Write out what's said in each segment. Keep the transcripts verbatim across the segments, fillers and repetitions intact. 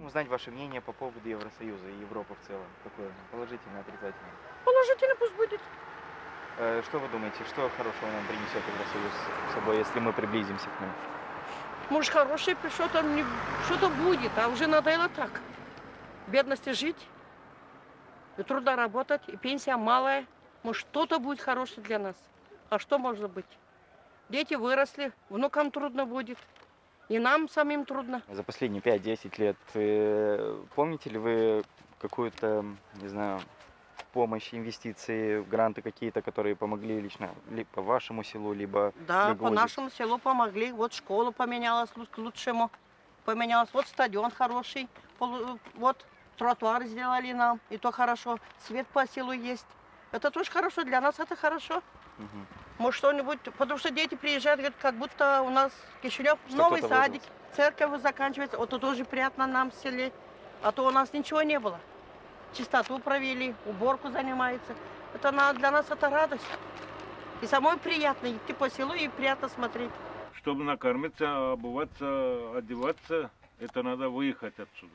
узнать ваше мнение по поводу Евросоюза и Европы в целом. Какое? Положительное, отрицательное? Положительно пусть будет. Э, Что вы думаете, что хорошего нам принесет Евросоюз с собой, если мы приблизимся к нему? Может, хорошее что-то не- что-то будет, а уже надоело так. В бедности жить, и трудно работать, и пенсия малая. Может, что-то будет хорошее для нас. А что может быть? Дети выросли, внукам трудно будет, и нам самим трудно. За последние пять-десять лет э, помните ли вы какую-то, не знаю, помощь, инвестиции, гранты какие-то, которые помогли лично либо по вашему селу, либо Да, для по Грузии? нашему селу помогли. Вот школа поменялась лу- к лучшему. Поменялась. Вот стадион хороший. полу- Вот тротуар сделали нам. И то хорошо. Свет по селу есть. Это тоже хорошо. Для нас это хорошо. Мгм. Может, что-нибудь. Потому что дети приезжают, говорят, как будто у нас Кишинев Что новый кто-то садик. вложился. Церковь заканчивается. Вот это тоже приятно нам в селе. А то у нас ничего не было. Чистоту провели, уборку занимается. Это на- для нас это радость. И самой приятно идти по селу и приятно смотреть. Чтобы накормиться, обуваться, одеваться, это надо выехать отсюда.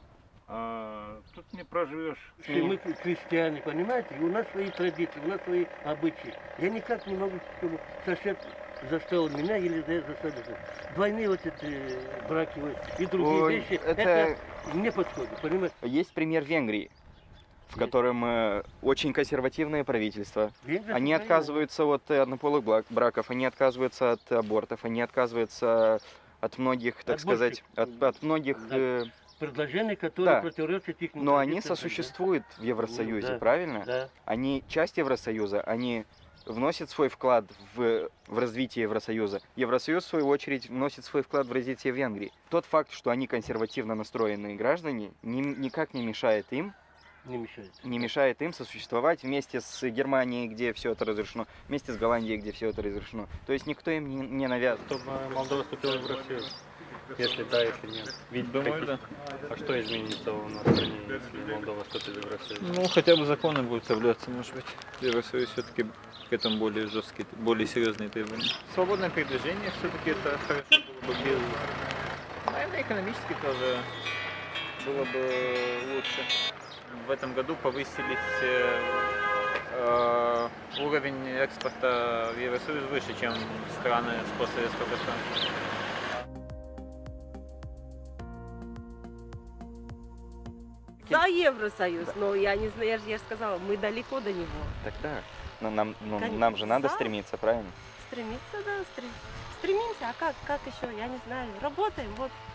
А тут не проживешь. Если мы крестьяне, понимаете, и у нас свои традиции, у нас свои обычаи. Я никак не могу, чтобы сосед заставил меня или я заставил. Двойные вот эти браки вот, и другие Ой, вещи, это- это... не подходит, понимаете? Есть пример Венгрии, в котором э, очень консервативное правительство. Венгрия Они Украина. отказываются от э, однополых бла- браков, они отказываются от абортов, они отказываются от многих, так От сказать, больших. от, от многих... Да. э, Предложения, которые Да. противоречат их но они традициям. сосуществуют в Евросоюзе, да, правильно? Да. Они часть Евросоюза, они вносят свой вклад в, в развитие Евросоюза. Евросоюз, в свою очередь, вносит свой вклад в развитие Венгрии. Тот факт, что они консервативно настроенные граждане, ни- никак не мешает им Не мешает. не мешает им сосуществовать вместе с Германией, где все это разрешено, вместе с Голландией, где все это разрешено. То есть никто им не, не навязывает. Чтобы Молдова вступила в Евросоюз? Если да, если нет. Ведь Думаю, да. А что изменится у нас в стране, если Молдова вступит в Евросоюз? Ну, хотя бы законы будут соблюдаться, может быть. Евросоюз все-таки к этому более жесткие, более серьезные требования. Свободное передвижение все-таки это хорошо было бы без... Наверное, экономически тоже было бы лучше. В этом году повысились э, э, уровень экспорта в Евросоюз выше, чем страны с постсоветского пространства. За Евросоюз, но я не знаю, я же, я же сказала, мы далеко до него. Тогда но нам, ну, Конечно, нам же надо за. стремиться, правильно? Стремиться, да, стрем... стремимся, а как, как еще, я не знаю, работаем, вот.